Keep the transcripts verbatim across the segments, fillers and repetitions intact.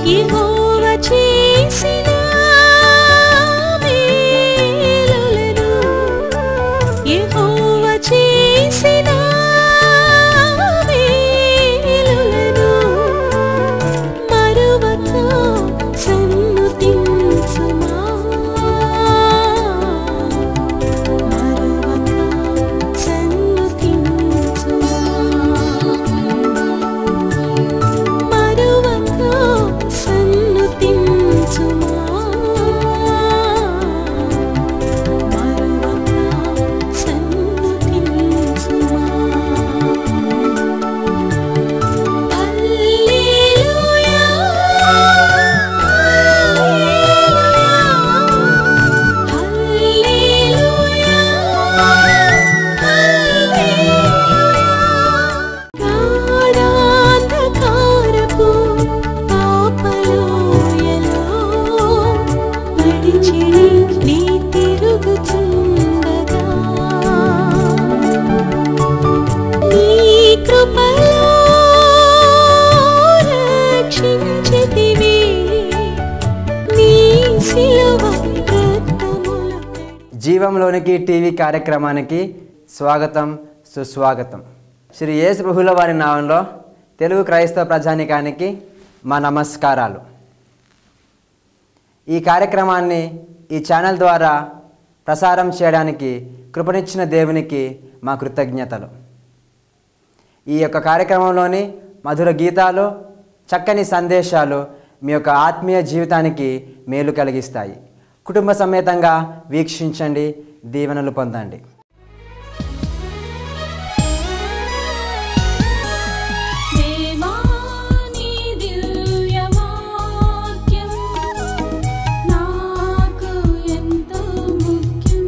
యెహోవా చేసిన మేలులను యెహోవా చేసిన మేలులను మరువక సన్నుతించుమా మరువక సన్నుతించుమా మరువక సన్నుతించుమా మరువక సన్నుతించుమా. హల్లెలూయా హల్లెలూయా గాఢాంధకారపు పాపలోయలో నడిచిడి నీ తిరుగుచుండగా నీ కృపలో రక్షించితివి నీ సిలువ రక్తములో. జీవంలోనికి టీవీ కార్యక్రమానికి స్వాగతం సుస్వాగతం. శ్రీ యేసు ప్రభుల వారి నామంలో తెలుగు క్రైస్తవ ప్రజానికానికి మా నమస్కారాలు. ఈ కార్యక్రమాన్ని ఈ ఛానల్ ద్వారా ప్రసారం చేయడానికి కృపనిచ్చిన దేవునికి మా కృతజ్ఞతలు. ఈ యొక్క కార్యక్రమంలోని మధుర గీతాలు, చక్కని సందేశాలు మీ యొక్క ఆత్మీయ జీవితానికి మేలు కలిగిస్తాయి. కుటుంబ సమేతంగా వీక్షించండి, దీవెనలు పొందండి. దేవా నీ దివ్య వాక్యం నాకు ఎంతో ముఖ్యం.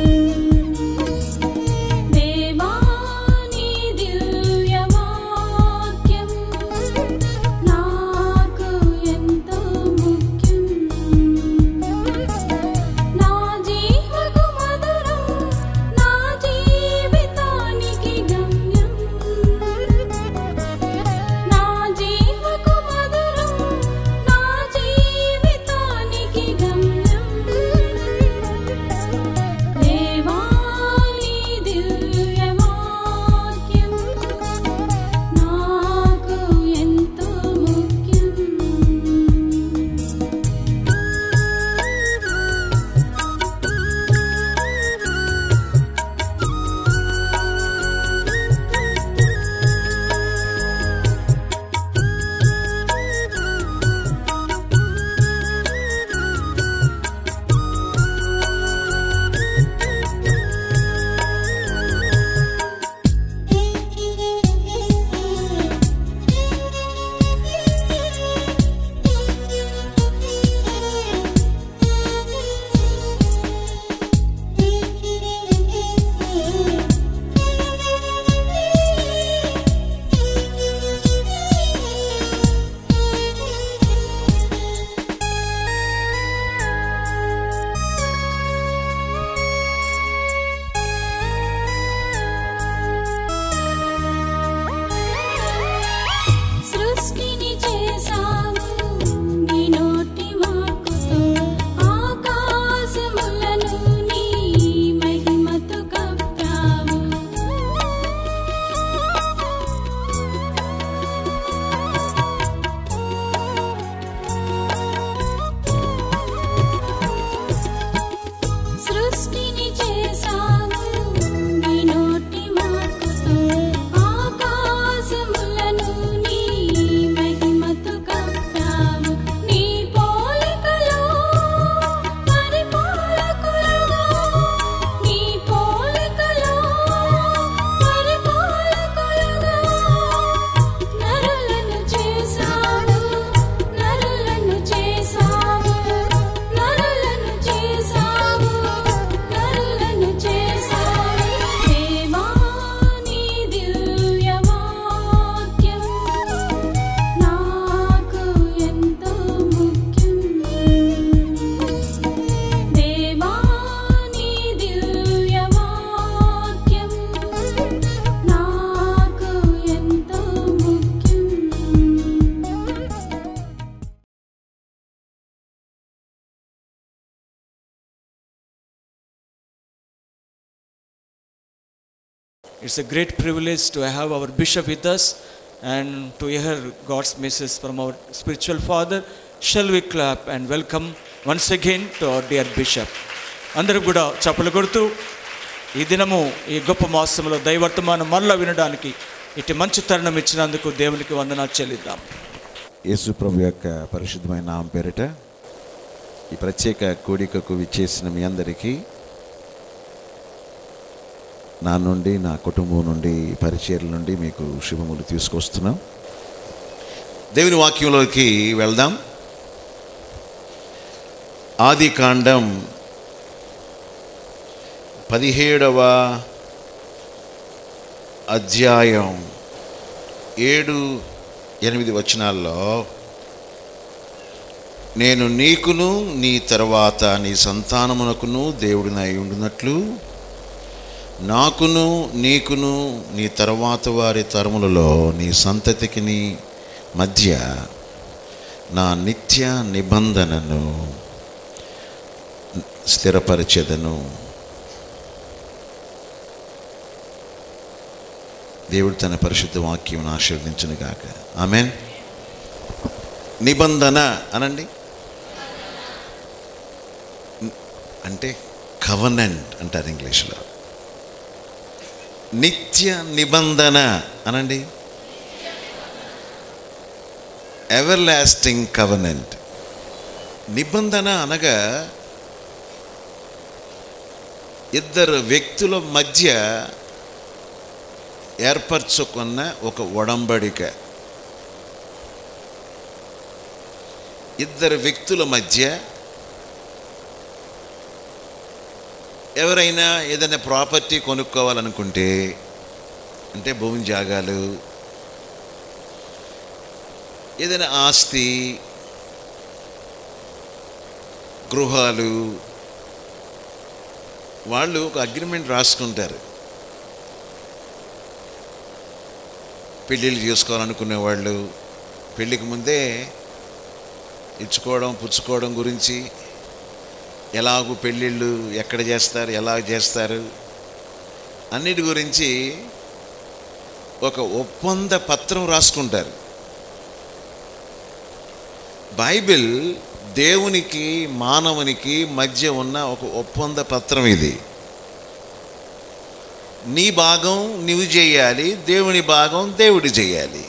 దేవా నీ దివ్య వాక్యం నాకు ఎంతో ముఖ్యం. నా జీవకు మధురం, నా It's a great privilege to have our bishop with us and to hear God's message from our spiritual father. Shall we clap and welcome once again to our dear bishop? అందరూ కూడా చప్పలు కొడుతూ ఈ దినము ఈ గొప్ప మాసంలో దైవర్తమానం మరలా వినడానికి ఇటు మంచి తరుణం ఇచ్చినందుకు దేవునికి వందనాలు చెల్లిద్దాం. యేసు ప్రభు యొక్క పరిశుద్ధమైన నామం పేరిట ఈ ప్రత్యేక కూడికకు విచ్చేసిన మీ అందరికీ నా నుండి నా కుటుంబం నుండి పరిచర్ల నుండి మీకు శుభములు తీసుకొస్తున్నాం. దేవుని వాక్యంలోకి వెళ్దాం. ఆది కాండం పదిహేడవ అధ్యాయం ఏడు ఎనిమిది వచనాల్లో, నేను నీకును నీ తర్వాత నీ సంతానమునకును దేవుడినై ఉండునట్లు నాకును నీకును నీ తర్వాత వారి తరములలో నీ సంతతికి నీ మధ్య నా నిత్య నిబంధనను స్థిరపరిచెదను. దేవుడు తన పరిశుద్ధ వాక్యం ఆశీర్వదించును గాక. ఆమేన్. నిబంధన అనండి అంటే కవనెంట్ అంటారు ఇంగ్లీష్లో. నిత్య నిబంధన అనండి ఎవర్ లాస్టింగ్ కవనెంట్. నిబంధన అనగా ఇద్దరు వ్యక్తుల మధ్య ఏర్పరచుకున్న ఒక ఒడంబడిక. ఇద్దరు వ్యక్తుల మధ్య ఎవరైనా ఏదైనా ప్రాపర్టీ కొనుక్కోవాలనుకుంటే, అంటే భూమి జాగాలు, ఏదైనా ఆస్తి, గృహాలు, వాళ్ళు ఒక అగ్రిమెంట్ రాసుకుంటారు. పెళ్ళిళ్ళు చేసుకోవాలనుకునే వాళ్ళు పెళ్ళికి ముందే ఇచ్చుకోవడం పుచ్చుకోవడం గురించి, ఎలాగూ పెళ్ళిళ్ళు ఎక్కడ చేస్తారు, ఎలా చేస్తారు అన్నిటి గురించి ఒక ఒప్పంద పత్రం రాసుకుంటారు. బైబిల్ దేవునికి మానవునికి మధ్య ఉన్న ఒక ఒప్పంద పత్రం ఇది. నీ భాగం నీవు చేయాలి, దేవుని భాగం దేవుడు చేయాలి.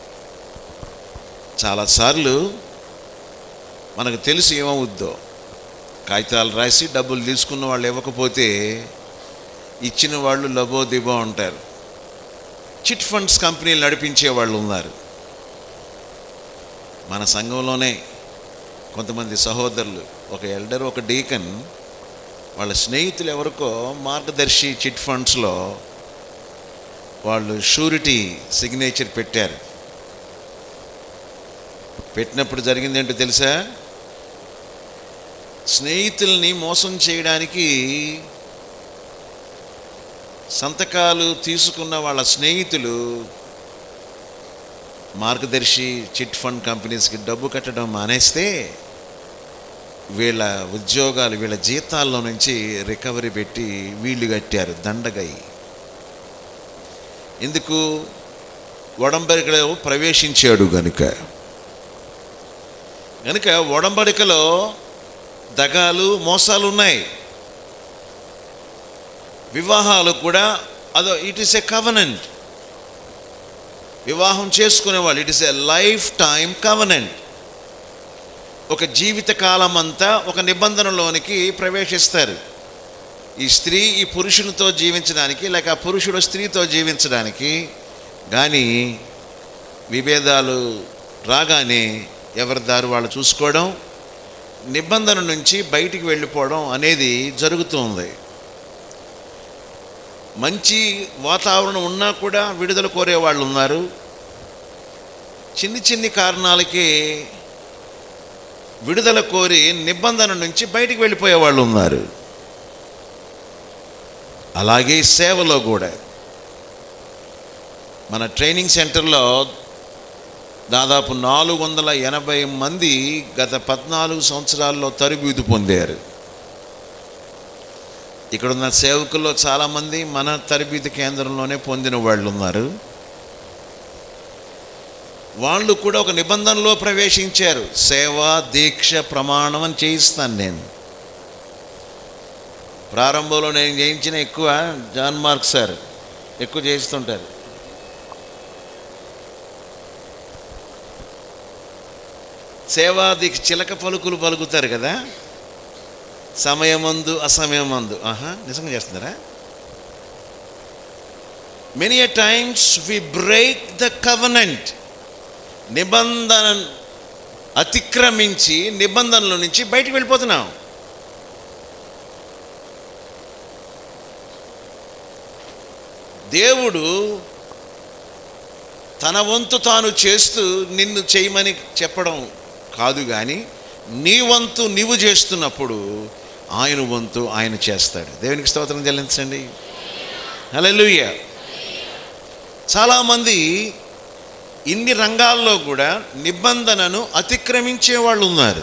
చాలాసార్లు మనకు తెలుసు ఏమవుద్దో. కాగితాలు రాసి డబ్బులు తీసుకున్న వాళ్ళు ఇవ్వకపోతే ఇచ్చిన వాళ్ళు లబో దిబో ఉంటారు. చిట్ ఫండ్స్ కంపెనీలు నడిపించే వాళ్ళు ఉన్నారు. మన సంఘంలోనే కొంతమంది సహోదరులు, ఒక ఎల్డర్ ఒక డీకన్, వాళ్ళ స్నేహితులు ఎవరికో మార్గదర్శి చిట్ ఫండ్స్లో వాళ్ళు షూరిటీ సిగ్నేచర్ పెట్టారు. పెట్టినప్పుడు జరిగింది ఏంటో తెలుసా? స్నేహితుల్ని మోసం చేయడానికి సంతకాలు తీసుకున్న వాళ్ళ స్నేహితులు మార్గదర్శి చిట్ ఫండ్ కంపెనీస్కి డబ్బు కట్టడం మానేస్తే వీళ్ళ ఉద్యోగాలు, వీళ్ళ జీతాల్లో నుంచి రికవరీ పెట్టి వీళ్ళు కట్టారు దండగై. ఎందుకు? ఒడంబడికలో ప్రవేశించాడు గనుక. కనుక ఒడంబడికలో దగాలు మోసాలు ఉన్నాయి. వివాహాలు కూడా అదో ఇట్ ఈస్ ఎ కవనెంట్. వివాహం చేసుకునే వాళ్ళు it is a lifetime covenant. ఒక జీవిత కాలం అంతా ఒక నిబంధనలోనికి ప్రవేశిస్తారు. ఈ స్త్రీ ఈ పురుషునితో జీవించడానికి, లేక ఆ పురుషుడు స్త్రీతో జీవించడానికి. కానీ విభేదాలు రాగానే ఎవరి దారి వాళ్ళు చూసుకోవడం, నిబంధన నుంచి బయటికి వెళ్ళిపోవడం అనేది జరుగుతుంది. మంచి వాతావరణం ఉన్నా కూడా విడుదల కోరే వాళ్ళు ఉన్నారు. చిన్ని చిన్ని కారణాలకి విడుదల కోరి నిబంధన నుంచి బయటికి వెళ్ళిపోయే వాళ్ళు ఉన్నారు. అలాగే సేవలో కూడా మన ట్రైనింగ్ సెంటర్లో దాదాపు నాలుగు వందల ఎనభై మంది గత పద్నాలుగు సంవత్సరాల్లో తరబిదు పొందారు. ఇక్కడున్న సేవకుల్లో చాలామంది మన తరబేతి కేంద్రంలోనే పొందిన వాళ్ళు ఉన్నారు. వాళ్ళు కూడా ఒక నిబంధనలో ప్రవేశించారు. సేవ, దీక్ష, ప్రమాణం అని చేయిస్తాను నేను. ప్రారంభంలో నేను చేయించిన ఎక్కువ జాన్ మార్క్ సార్ ఎక్కువ చేయిస్తుంటారు. సేవా దీక్ష చిలక పలుకులు పలుకుతారు కదా, సమయమందు అసమయమందు. ఆహా, నిజంగా చేస్తున్నారా? Many a times we break the covenant. నిబంధన అతిక్రమించి నిబంధనల నుంచి బయటికి వెళ్ళిపోతున్నాం. దేవుడు తన వంతు తాను చేస్తూ నిన్ను చేయమని చెప్పడం కాదు, కానీ నీ వంతు నీవు చేస్తున్నప్పుడు ఆయన వంతు ఆయన చేస్తాడు. దేవునికి స్తోత్రం చెల్లించండి. హల్లెలూయా. చాలామంది ఇన్ని రంగాల్లో కూడా నిబంధనను అతిక్రమించే వాళ్ళు ఉన్నారు.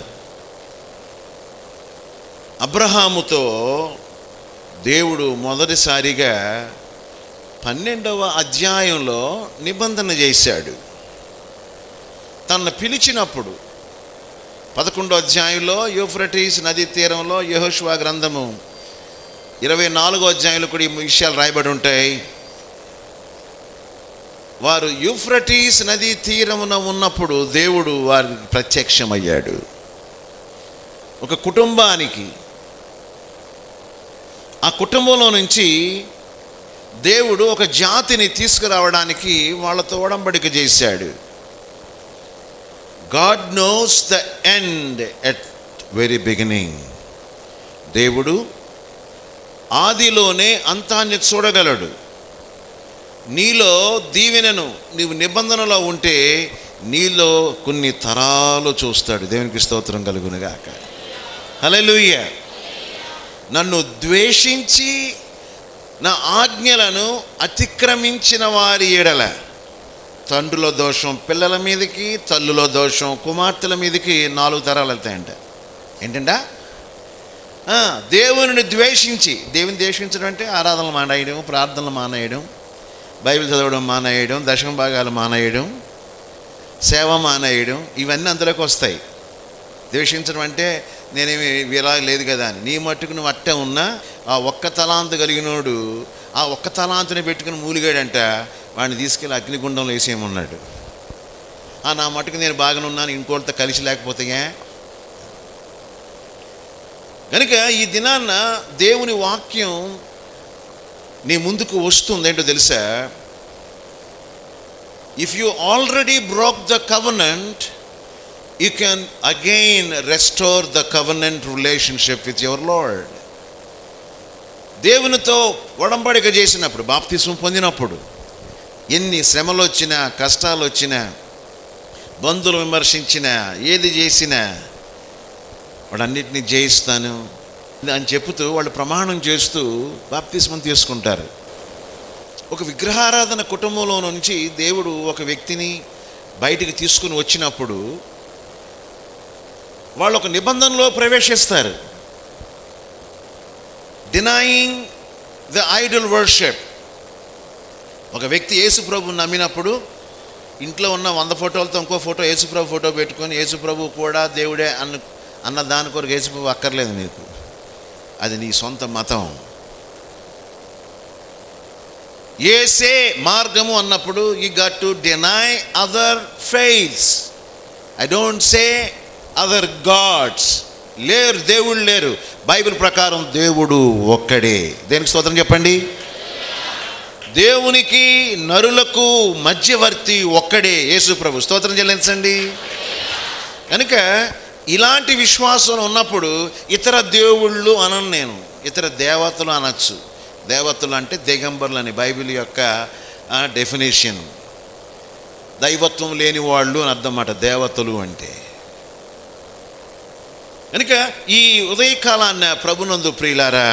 అబ్రహాముతో దేవుడు మొదటిసారిగా పన్నెండవ అధ్యాయంలో నిబంధన చేశాడు. తనను పిలిచినప్పుడు పదకొండో అధ్యాయంలో యూఫ్రటీస్ నదీ తీరంలో యెహోషువ గ్రంథము ఇరవై నాలుగో అధ్యాయంలో కూడా ఈ విషయాలు రాయబడి ఉంటాయి. వారు యూఫ్రటీస్ నదీ తీరమున ఉన్నప్పుడు దేవుడు వారికి ప్రత్యక్షమయ్యాడు. ఒక కుటుంబానికి, ఆ కుటుంబంలో నుంచి దేవుడు ఒక జాతిని తీసుకురావడానికి వాళ్ళతో ఒడంబడిక చేశాడు. God knows the end at very beginning. దేవుడు ఆదిలోనే అంతాన్ని చూడగలడు. నీలో దీవెనను నీవు నిబంధనలో ఉంటే నీలో కొన్ని తరాలు చూస్తాడు. దేవునికి స్తోత్రం కలుగునుగాక. హల్లెలూయా. నన్ను ద్వేషించి నా ఆజ్ఞలను అతిక్రమించిన వారి ఎడల తండ్రుల దోషం పిల్లల మీదకి, తల్లుల దోషం కుమార్తెల మీదకి నాలుగు తరాలు వెళ్తాయంట. ఏంటంట? దేవుని ద్వేషించి, దేవుని ద్వేషించడం అంటే ఆరాధనలు మానేయడం, ప్రార్థనలు మానేయడం, బైబిల్ చదవడం మానేయడం, దశమ భాగాలు మానేయడం, సేవ మానేయడం, ఇవన్నీ అందులోకి వస్తాయి. ద్వేషించడం అంటే నేనేమి ఇలా లేదు కదా అని. నీ మట్టుకు నువ్వు అట్టే ఉన్నా ఆ ఒక్క తలాంతు కలిగినోడు ఆ ఒక్క తలాంతుని పెట్టుకుని మూలిగాడంట, వాడిని తీసుకెళ్ళి అగ్నిగుండంలో వేసేయమన్నాడు. ఆ నా మట్టుకు నేను బాగానే ఉన్నాను, ఇంకోటితో కలిసి లేకపోతే కనుక ఈ దినాన్న దేవుని వాక్యం నీ ముందుకు వస్తుంది. ఏంటో తెలుసా? If you already broke the covenant, you can again restore the covenant relationship with your Lord. దేవునితో ఒడంబడిక చేసినప్పుడు, బాప్తిస్మం పొందినప్పుడు ఎన్ని శ్రమలు వచ్చినా, కష్టాలు వచ్చినా, బంధువులు విమర్శించినా, ఏది చేసినా వాడన్నిటినీ జయిస్తాను అని చెప్పుతూ వాళ్ళు ప్రమాణం చేస్తూ బాప్తిస్మం తీసుకుంటారు. ఒక విగ్రహారాధన కుటుంబంలో నుంచి దేవుడు ఒక వ్యక్తిని బయటికి తీసుకుని వచ్చినప్పుడు వాళ్ళు ఒక నిబంధనలో ప్రవేశిస్తారు. Denying the idol worship. ఒక వ్యక్తి యేసుప్రభుని నమ్మినప్పుడు ఇంట్లో ఉన్న వంద ఫోటోలతో ఇంకో ఫోటో యేసుప్రభు ఫోటో పెట్టుకొని యేసుప్రభు కూడా దేవుడే అన్న అన్న దాని కొరకు యేసుప్రభు అక్కర్లేదు నీకు, అది నీ సొంత మతం. యేసే మార్గము అన్నప్పుడు you got to deny other faiths. I don't say other gods. లేరు, దేవుళ్ళు లేరు. బైబిల్ ప్రకారం దేవుడు ఒక్కడే. దేనికి స్తోత్రం చెప్పండి. దేవునికి నరులకు మధ్యవర్తి ఒక్కడే, యేసు ప్రభు. స్తోత్రం చెల్లించండి. కనుక ఇలాంటి విశ్వాసం ఉన్నప్పుడు ఇతర దేవుళ్ళు అనను నేను, ఇతర దేవతలు అనొచ్చు. దేవతలు అంటే దిగంబరులు అని బైబిల్ యొక్క డెఫినేషన్. దైవత్వం లేని వాళ్ళు అని అర్థం అన్నమాట దేవతలు అంటే. కనుక ఈ ఉదయకాలాన్న ప్రభునందు ప్రియులారా,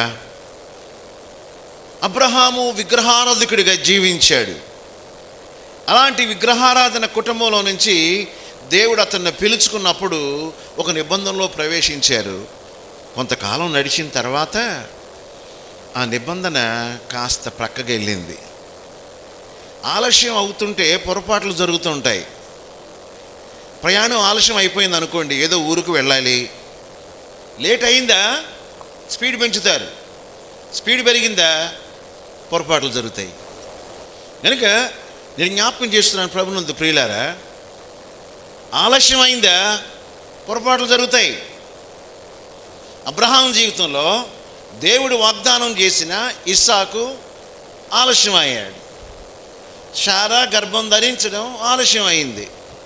అబ్రహాము విగ్రహారాధకుడిగా జీవించాడు. అలాంటి విగ్రహారాధన కుటుంబంలో నుంచి దేవుడు అతన్ని పిలుచుకున్నప్పుడు ఒక నిబంధనలో ప్రవేశించారు. కొంతకాలం నడిచిన తర్వాత ఆ నిబంధన కాస్త ప్రక్కగా వెళ్ళింది. ఆలస్యం అవుతుంటే పొరపాట్లు జరుగుతూ ఉంటాయి. ప్రయాణం ఆలస్యం అయిపోయింది అనుకోండి, ఏదో ఊరుకు వెళ్ళాలి, లేట్ అయిందా స్పీడ్ పెంచుతారు, స్పీడ్ పెరిగిందా పొరపాట్లు జరుగుతాయి. కనుక నేను జ్ఞాపకం చేస్తున్నాను ప్రభునందు ప్రియులారా, ఆలస్యం అయిందా పొరపాట్లు జరుగుతాయి. అబ్రహాం జీవితంలో దేవుడు వాగ్దానం చేసిన ఇస్సాకు ఆలస్యం అయ్యాడు. శారా గర్భం ధరించడం ఆలస్యం అయింది.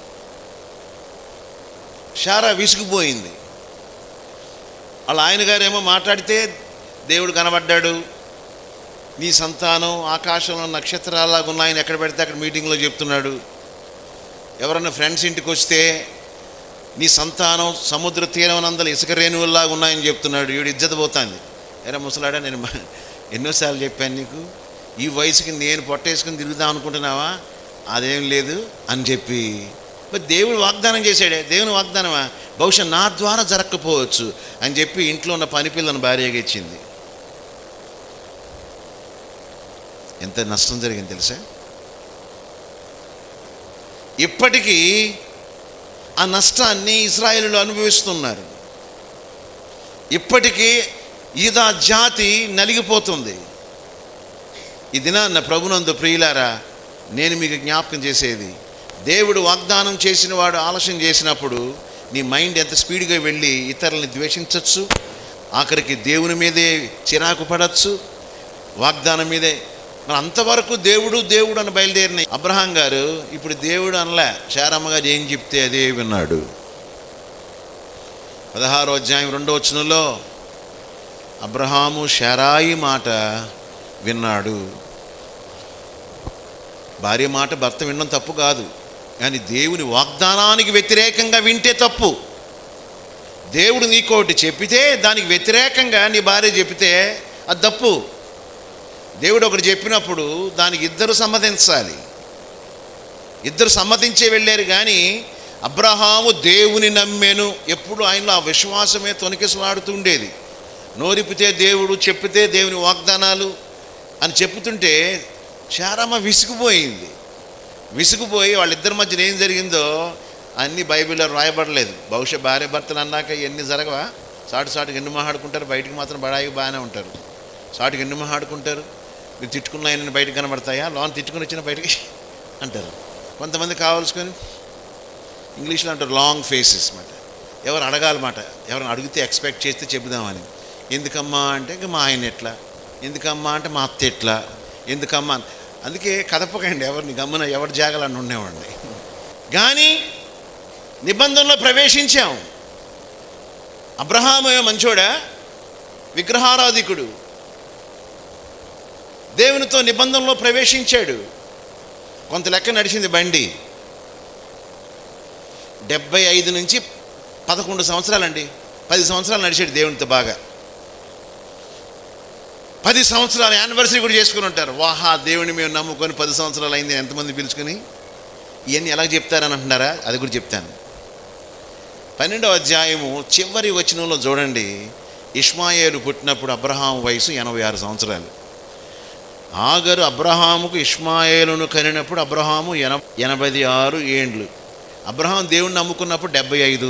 శారా విసిగిపోయింది. వాళ్ళ ఆయన గారేమో మాట్లాడితే దేవుడు కనబడ్డాడు, నీ సంతానం ఆకాశంలో నక్షత్రాలాగా ఉన్నాయని ఎక్కడ పెడితే అక్కడ మీటింగ్లో చెప్తున్నాడు. ఎవరన్నా ఫ్రెండ్స్ ఇంటికి వస్తే నీ సంతానం సముద్ర తీరమనందలు ఇసుక రేణువుల్లాగా ఉన్నాయని చెప్తున్నాడు. వీడు ఇజ్జత పోతుంది. ఎరా ముసలాడా, నేను ఎన్నోసార్లు చెప్పాను నీకు, ఈ వయసుకి నేను పొట్టేసుకుని తిరుగుదాం అనుకుంటున్నావా, అదేం లేదు అని చెప్పి. మరి దేవుడు వాగ్దానం చేశాడే, దేవుని వాగ్దానమా, బహుశా నా ద్వారా జరగకపోవచ్చు అని చెప్పి ఇంట్లో ఉన్న పని పిల్లను భార్యగా ఇచ్చింది. ఎంత నష్టం జరిగింది తెలుసా? ఇప్పటికీ ఆ నష్టాన్ని ఇశ్రాయేలులు అనుభవిస్తున్నారు. ఇప్పటికీ ఈదా జాతి నలిగిపోతుంది. ఈ దినాన్న ప్రభునందు ప్రియులారా, నేను మీకు జ్ఞాపకం చేసేది, దేవుడు వాగ్దానం చేసిన వాడు ఆలస్యం చేసినప్పుడు నీ మైండ్ ఎంత స్పీడ్గా వెళ్ళి ఇతరులని ద్వేషించవచ్చు, ఆఖరికి దేవుని మీదే చిరాకు పడవచ్చు, వాగ్దానం మీదే. మరి అంతవరకు దేవుడు దేవుడు అని బయలుదేరిన అబ్రహాం గారు ఇప్పుడు దేవుడు అనలే, శారమ్మ గారు ఏం చెప్తే అదే విన్నాడు. పదహారో అధ్యాయం రెండో వచనంలో అబ్రహాము శారాయి మాట విన్నాడు. భార్య మాట భర్త వినడం తప్పు కాదు, కానీ దేవుని వాగ్దానానికి వ్యతిరేకంగా వింటే తప్పు. దేవుడు నీకోటి చెప్పితే దానికి వ్యతిరేకంగా నీ భార్య చెప్తే అది తప్పు. దేవుడు ఒకటి చెప్పినప్పుడు దానికి ఇద్దరు సమ్మతించాలి. ఇద్దరు సమ్మతించే వెళ్ళారు. కానీ అబ్రహాము దేవుని నమ్మెను. ఎప్పుడు ఆయనలో ఆ విశ్వాసమే తొణికిసలాడుతుండేది. నోరిపితే దేవుడు, చెప్పితే దేవుని వాగ్దానాలు అని చెప్పుతుంటే శారమ్మ విసిగిపోయింది. విసిగిపోయి వాళ్ళిద్దరి మధ్యన ఏం జరిగిందో అన్నీ బైబిల్లో రాయబడలేదు. బహుశా భార్య భర్తలు అన్నాక ఇవన్నీ జరగవా? సాటు సాటుకు ఎన్ని మాట్లాడుకుంటారు, బయటికి మాత్రం బడాయి బాగానే ఉంటారు. సాటుకు ఎన్ని మాట్లాడుకుంటారు, మీరు తిట్టుకున్న ఆయన బయటకు కనబడతాయా, లోన్ తిట్టుకుని వచ్చిన బయటికి అంటారు. కొంతమంది కావాల్సుకొని ఇంగ్లీష్లో అంటారు లాంగ్ ఫేసెస్ మాట. ఎవరు అడగాలన్నమాట, ఎవరిని అడిగితే ఎక్స్పెక్ట్ చేస్తే చెబుదామని. ఎందుకమ్మా అంటే ఇంక మా ఆయన ఎట్లా, ఎందుకమ్మా అంటే మా అత్త ఎట్లా, ఎందుకమ్మా. అందుకే కదపకండి ఎవరిని, గమ్మున ఎవరి జాగాలని ఉండేవాడిని. కానీ నిబంధనలో ప్రవేశించాం. అబ్రహాము మంచోడా, విగ్రహారాధికుడు, దేవునితో నిబంధనలో ప్రవేశించాడు. కొంత లెక్క నడిచింది బండి. డెబ్బై ఐదు నుంచి పదకొండు సంవత్సరాలండి, పది సంవత్సరాలు నడిచాడు దేవునితో బాగా. పది సంవత్సరాలు యానివర్సరీ కూడా చేసుకుని ఉంటారు. వాహా దేవుని మేము నమ్ముకొని పది సంవత్సరాలు అయింది ఎంతమంది పిలుచుకొని. ఇవన్నీ ఎలా చెప్తారని అంటున్నారా, అది కూడా చెప్తాను. పన్నెండవ అధ్యాయము చివరి వచనంలో చూడండి, ఇష్మాయేలు పుట్టినప్పుడు అబ్రహాము వయసు ఎనభై ఆరు సంవత్సరాలు. ఆగరు అబ్రహాముకు ఇష్మాయేలును కనినప్పుడు అబ్రహాము ఎన ఎనభై ఆరు ఏండ్లు. అబ్రహాం దేవుణ్ణి నమ్ముకున్నప్పుడు డెబ్బై ఐదు.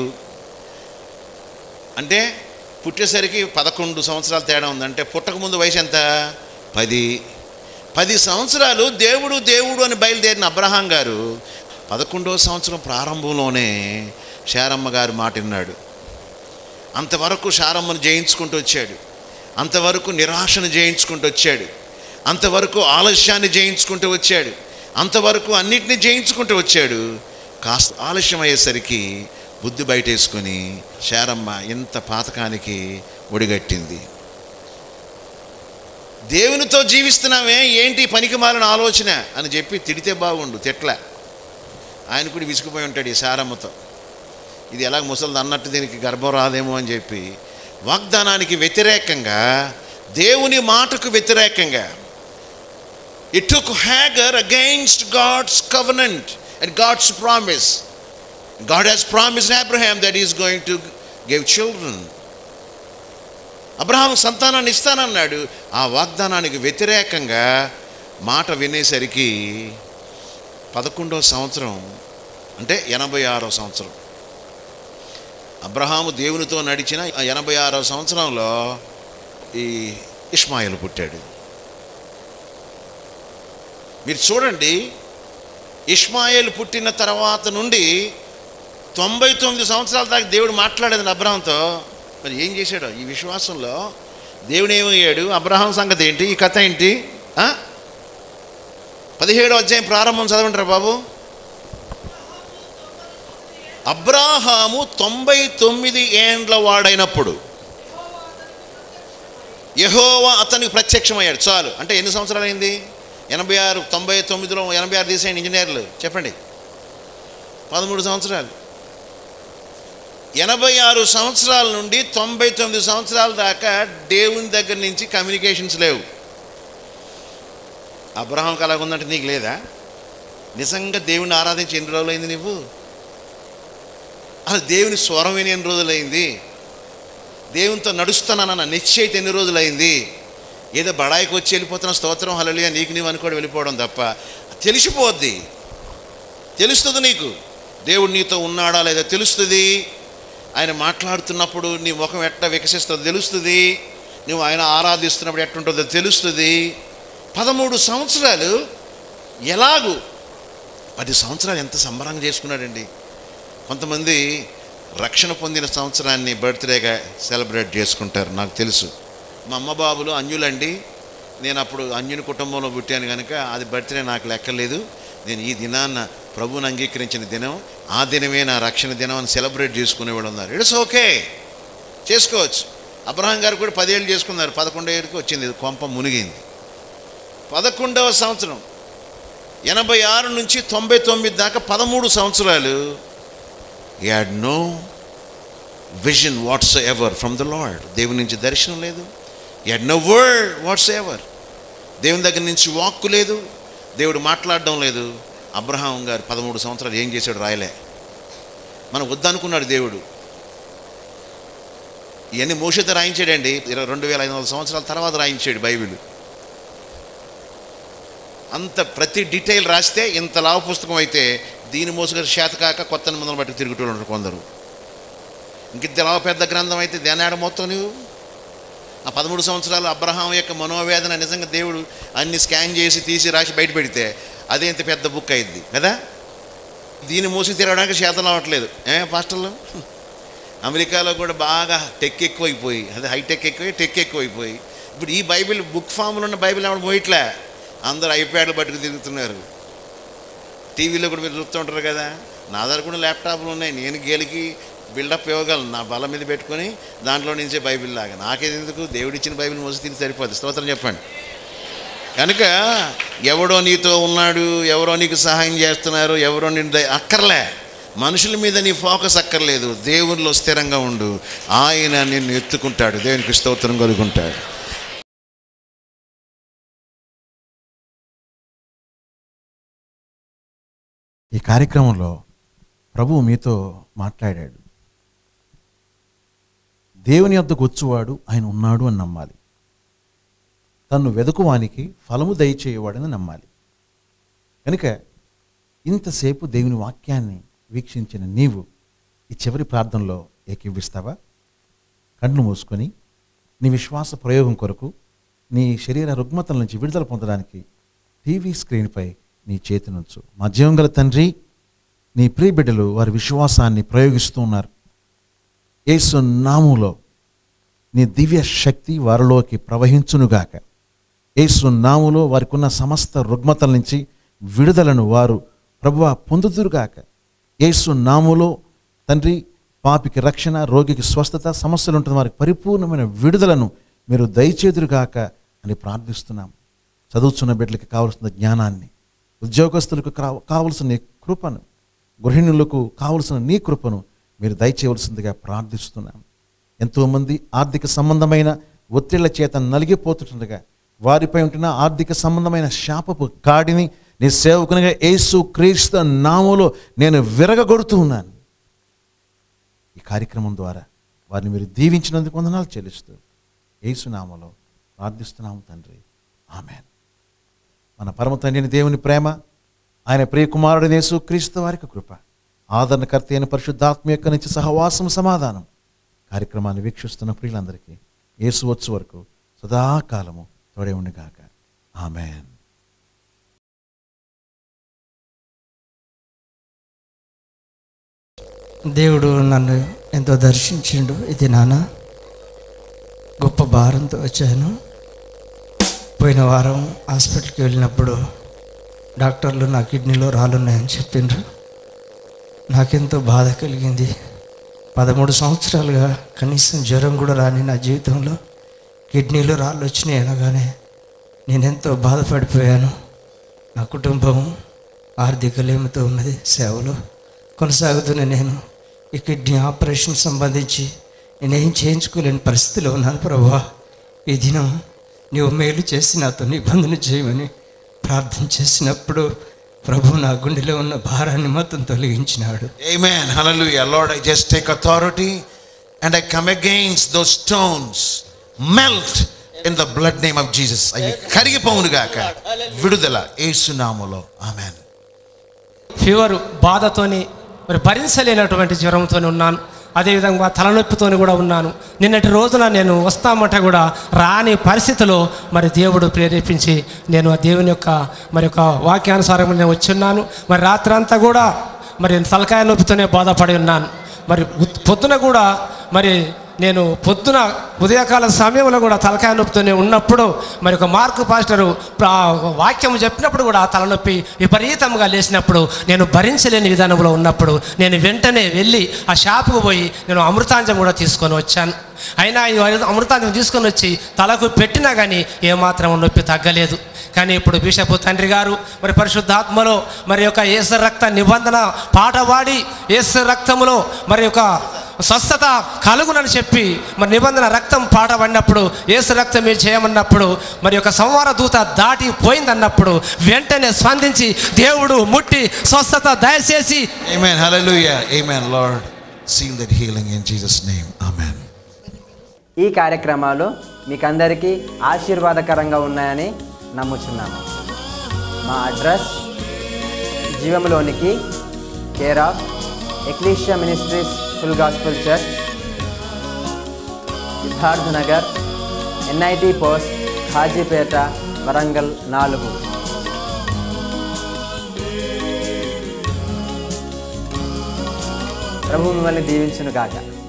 అంటే పుట్టేసరికి పదకొండు సంవత్సరాలు తేడా ఉంది. అంటే పుట్టకముందు వయసు ఎంత? పది. పది సంవత్సరాలు దేవుడు దేవుడు అని బయలుదేరిన అబ్రహాం గారు పదకొండవ సంవత్సరం ప్రారంభంలోనే శారమ్మ గారు మాట విన్నాడు. అంతవరకు శారమ్మను జయించుకుంటూ వచ్చాడు, అంతవరకు నిరాశను జయించుకుంటూ వచ్చాడు, అంతవరకు ఆలస్యాన్ని జయించుకుంటూ వచ్చాడు, అంతవరకు అన్నిటినీ జయించుకుంటూ వచ్చాడు. కాస్త ఆలస్యం అయ్యేసరికి బుద్ధి బయటేసుకొని శారమ్మ ఇంత పాతకానికి ఒడిగట్టింది. దేవునితో జీవిస్తున్నామే, ఏంటి పనికి మాలిన ఆలోచన అని చెప్పి తిడితే బాగుండు, తిట్ల. ఆయన కూడా విసుకుపోయి ఉంటాడు ఈ శారమ్మతో. ఇది ఎలాగ ముసలిది అన్నట్టు దీనికి గర్భం రాదేమో అని చెప్పి వాగ్దానానికి వ్యతిరేకంగా, దేవుని మాటకు వ్యతిరేకంగా, it took Hagar against God's covenant and God's promise. God has promised Abraham that he is going to give children. Abraham సంతానాన్ని ఇస్తానన్నాడు. ఆ వాగ్దానానికి వ్యతిరేకంగా మాట వినేసరికి పదకొండవ సంవత్సరం అంటే ఎనభై ఆరో సంవత్సరం అబ్రహాము దేవునితో నడిచిన ఆ ఎనభై ఆరో సంవత్సరంలో ఈ ఇష్మాయేలు పుట్టాడు. మీరు చూడండి, ఇష్మాయేలు పుట్టిన తర్వాత నుండి తొంభై తొమ్మిది సంవత్సరాల దాకా దేవుడు మాట్లాడేది అబ్రహాంతో. మరి ఏం చేశాడు ఈ విశ్వాసంలో? దేవుడు ఏమయ్యాడు? అబ్రహాం సంగతి ఏంటి? ఈ కథ ఏంటి? పదిహేడో అధ్యాయం ప్రారంభం చదవంటారా బాబు. అబ్రాహాము తొంభై తొమ్మిది ఏండ్ల వాడైనప్పుడు యెహోవా అతనికి ప్రత్యక్షమయ్యాడు. చాలు. అంటే ఎన్ని సంవత్సరాలు అయింది? ఎనభై ఆరు తొంభై తొమ్మిదిలో ఎనభై ఆరు తీసేయండి ఇంజనీర్లు, చెప్పండి. పదమూడు సంవత్సరాలు. ఎనభై ఆరు సంవత్సరాల నుండి తొంభై తొమ్మిది సంవత్సరాల దాకా దేవుని దగ్గర నుంచి కమ్యూనికేషన్స్ లేవు. అబ్రహాంకి అలాగుందంటే నీకు లేదా? నిజంగా దేవుని ఆరాధించి ఎన్ని రోజులైంది నువ్వు? అసలు దేవుని స్వరం విని ఎన్ని రోజులైంది? దేవునితో నడుస్తున్నానన్న నిశ్చయిత ఎన్ని రోజులైంది? ఏదో బడాయికి వచ్చి వెళ్ళిపోతున్న స్తోత్రం హల్లెలూయా నీకు నీవు అనుకోవడం వెళ్ళిపోవడం తప్ప తెలిసిపోద్ది. తెలుస్తుంది నీకు దేవుడు నీతో ఉన్నాడా లేదా తెలుస్తుంది. ఆయన మాట్లాడుతున్నప్పుడు నీ ముఖం ఎట్లా వికసిస్తుందో తెలుస్తుంది. నువ్వు ఆయన ఆరాధిస్తున్నప్పుడు ఎట్టుంటుందో తెలుస్తుంది. పదమూడు సంవత్సరాలు ఎలాగూ పది సంవత్సరాలు ఎంత సంబరంగా చేసుకున్నాడండి. కొంతమంది రక్షణ పొందిన సంవత్సరాన్ని బర్త్డేగా సెలబ్రేట్ చేసుకుంటారు. నాకు తెలుసు, మా అమ్మ బాబులు అన్యులండి. నేను అప్పుడు అన్యుని కుటుంబంలో పుట్టాను కనుక అది బర్త్డే నాకు లెక్కలేదు. నేను ఈ దినాన్న ప్రభువుని అంగీకరించిన దినం, ఆ దినమే నా రక్షణ దినం అని సెలబ్రేట్ చేసుకునేవాడు ఉన్నారు. ఇట్స్ ఓకే, చేసుకోవచ్చు. అబ్రహాం గారు కూడా పదేళ్ళు చేసుకున్నారు. పదకొండో ఏళ్ళకి వచ్చింది, కొంప మునిగింది. పదకొండవ సంవత్సరం ఎనభై ఆరు నుంచి తొంభై తొమ్మిది దాకా పదమూడు సంవత్సరాలు he had no vision whatsoever from the Lord. దేవుని నుంచి దర్శనం లేదు. he had no word whatsoever. దేవుని దగ్గర నుంచి వాక్కు లేదు, దేవుడు మాట్లాడడం లేదు. అబ్రహాం గారు పదమూడు సంవత్సరాలు ఏం చేశాడు రాయలే. మనం వద్దనుకున్నాడు దేవుడు. ఇవన్నీ మోషేతో రాయించాడండి. ఇరవై రెండు వేల ఐదు వందల సంవత్సరాల తర్వాత రాయించాడు బైబిల్. అంత ప్రతి డీటెయిల్ రాస్తే ఇంత లావు పుస్తకం అయితే దీని మోసుగారు చేతకాక కొత్త నిబంధనలు బట్టి తిరుగుతూ ఉంటారు కొందరు. ఇంకింత లావు పెద్ద గ్రంథం అయితే దేనాడ మొత్తం నువ్వు. ఆ పదమూడు సంవత్సరాలు అబ్రహాం యొక్క మనోవేదన నిజంగా దేవుడు అన్ని స్కాన్ చేసి తీసి రాసి బయట పెడితే అదే ఇంత పెద్ద బుక్ అయింది కదా. దీన్ని మోసి తిరగడానికి చేతలు అవ్వట్లేదు. ఏ పాస్టర్లు అమెరికాలో కూడా బాగా టెక్ ఎక్కువైపోయి, అదే హైటెక్ ఎక్కువై టెక్ ఎక్కువైపోయి ఇప్పుడు ఈ బైబిల్ బుక్ ఫామ్లో ఉన్న బైబిల్ ఏమైనా పోయిట్లే, అందరూ ఐప్యాడ్లు పట్టుకు తిరుగుతున్నారు. టీవీలో కూడా మీరు చూస్తూ ఉంటారు కదా. నా దగ్గర కూడా ల్యాప్టాప్లు ఉన్నాయి. నేను గేలికి బిల్డప్ ఇవ్వగలను నా బల్ల మీద పెట్టుకొని దాంట్లో నుంచే బైబిల్ లాగా. నాకేది ఎందుకు, దేవుడిచ్చిన బైబిల్ మోసి తిరిగి సరిపోతుంది. స్తోత్రం చెప్పండి. కనుక ఎవడో నీతో ఉన్నాడు, ఎవరో నీకు సహాయం చేస్తున్నారు, ఎవరో నిన్ను అక్కర్లే. మనుషుల మీద నీ ఫోకస్ అక్కర్లేదు. దేవునిలో స్థిరంగా ఉండు, ఆయన నిన్ను ఎత్తుకుంటాడు. దేవునికి స్తోత్రం కలుగుంటాడు. ఈ కార్యక్రమంలో ప్రభువు మీతో మాట్లాడాడు. దేవుని యొద్దకు వచ్చువాడు ఆయన ఉన్నాడు అని నమ్మాలి. తన్ను వెదుకువానికి ఫలము దయచేయవాడని నమ్మాలి. కనుక ఇంతసేపు దేవుని వాక్యాన్ని వీక్షించిన నీవు ఈ చివరి ప్రార్థనలో ఏకీవిస్తావా? కళ్ళు మూసుకొని నీ విశ్వాస ప్రయోగం కొరకు నీ శరీర రుగ్మతల నుంచి విడుదల పొందడానికి టీవీ స్క్రీన్పై నీ చేతినుంచు. మా జీవం గల తండ్రి, నీ ప్రియ బిడ్డలు వారి విశ్వాసాన్ని ప్రయోగిస్తూ ఉన్నారు. యేసు నామములో నీ దివ్య శక్తి వారిలోకి ప్రవహించునుగాక. యేసు నామములో వారికి ఉన్న సమస్త రుగ్మతల నుంచి విడుదలను వారు ప్రభువా పొందుదురుగాక. యేసు నామములో తండ్రి పాపికి రక్షణ, రోగికి స్వస్థత, సమస్యలు ఉంటుంది వారికి పరిపూర్ణమైన విడుదలను మీరు దయచేదురుగాక అని ప్రార్థిస్తున్నాం. చదువుతున్న బిడ్డలకి కావలసిన జ్ఞానాన్ని, ఉద్యోగస్తులకు కావలసిన నీ కృపను, గృహిణులకు కావలసిన నీ కృపను మీరు దయచేయవలసిందిగా ప్రార్థిస్తున్నాం. ఎంతోమంది ఆర్థిక సంబంధమైన ఒత్తిళ్ల చేత నలిగిపోతుండగా వారిపై ఉంటున్న ఆర్థిక సంబంధమైన శాపపు కాడిని నీ సేవకునిగా యేసు క్రీస్తు నామములో నేను విరగగొడుతూ ఉన్నాను. ఈ కార్యక్రమం ద్వారా వారిని మీరు దీవించినందుకు వందనాలు చెల్లిస్తూ యేసునామములో ప్రార్థిస్తున్నాము తండ్రి, ఆమేన్. మన పరమ తండ్రిని దేవుని ప్రేమ, ఆయన ప్రియ కుమారుడు యేసు క్రీస్తు వారికి కృప, ఆదరణకర్త అయిన పరిశుద్ధాత్మ యొక్క నుంచి సహవాసం, సమాధానం కార్యక్రమాన్ని వీక్షిస్తున్న ప్రియులందరికీ యేసు వచ్చు వరకు సదాకాలము తోడే ఉండుగాక. ఆమేన్. దేవుడు నన్ను ఎంతో దర్శించిండు. ఇది నాన్న గొప్ప భారంతో వచ్చాను. పోయిన వారం హాస్పిటల్కి వెళ్ళినప్పుడు డాక్టర్లు నా కిడ్నీలో రాళ్ళున్నాయని చెప్పిండ్రు. నాకెంతో బాధ కలిగింది. పదమూడు సంవత్సరాలుగా కనీసం జ్వరం కూడా రాని నా జీవితంలో కిడ్నీలో రాళ్ళు వచ్చినాయి అనగానే నేనెంతో బాధపడిపోయాను. నా కుటుంబం ఆర్థిక లేమితో ఉన్నది, సేవలో కొనసాగుతున్న నేను ఈ కిడ్నీ ఆపరేషన్ సంబంధించి నేనేం చేయించుకోలేని పరిస్థితిలో ఉన్నాను. ప్రభువా, ఈ దినం నీవు మేలు చేసి నాతో నిబంధన చేయమని ప్రార్థన చేసినప్పుడు ప్రభు నా గుండెలో ఉన్న భారాన్ని మొత్తం తొలగించినాడు. Amen. Hallelujah. Lord, I just take authority and I come against those stones. Melt in the blood name of Jesus. అవి కరిగిపోవును గాక. విడుదల యేసు నామములో. ఆమేన్. ఫీవర్ బాధతోని మరి భరించలేనటువంటి జ్వరంతో ఉన్నాను. అదేవిధంగా తలనొప్పితో కూడా ఉన్నాను. నిన్నటి రోజున నేను వస్తామంటే కూడా రాని పరిస్థితిలో మరి దేవుడు ప్రేరేపించి నేను ఆ దేవుని యొక్క మరి యొక్క వాక్యానుసారం నేను వచ్చి ఉన్నాను. మరి రాత్రంతా కూడా మరి తలకాయ నొప్పితోనే బాధపడి ఉన్నాను. మరి పొద్దున కూడా మరి నేను పొద్దున ఉదయకాల సమయంలో కూడా తలకాయ నొప్పితోనే ఉన్నప్పుడు మరి ఒక మార్కు పాస్టరు వాక్యం చెప్పినప్పుడు కూడా తలనొప్పి విపరీతంగా లేచినప్పుడు నేను భరించలేని విధానంలో ఉన్నప్పుడు నేను వెంటనే వెళ్ళి ఆ షాపుకు పోయి నేను అమృతాంజం కూడా తీసుకొని వచ్చాను. అయినా ఈ అమృతాంజం తీసుకొని వచ్చి తలకు పెట్టినా కానీ ఏమాత్రం నొప్పి తగ్గలేదు. కానీ ఇప్పుడు బిషప్ తండ్రి గారు మరి పరిశుద్ధాత్మలో మరి యొక్క యేసు రక్త నిబంధన పాట పాడి యేసు రక్తములో మరి యొక్క స్వస్థత కలుగునని చెప్పి మరి నిబంధన రక్తం పాట పడినప్పుడు యేసు రక్తం మీరు చేయమన్నప్పుడు మరి యొక్క సంవార దూత దాటి పోయిందన్నప్పుడు వెంటనే స్పందించి దేవుడు ముట్టి స్వస్థత దయచేసి Amen. Hallelujah. Amen. Lord, seal that healing in Jesus' name. Amen. ఈ కార్యక్రమాలు మీకందరికీ ఆశీర్వాదకరంగా ఉన్నాయని నమ్ముచున్నాము. మా అడ్రస్ జీవములోనికి, care of Ecclesia Ministries Full Gospel Church, Siddharth Nagar, NIT post, Hazipet, Warangal నాలుగు. ప్రభు మిమ్మల్ని దీవించును గాక.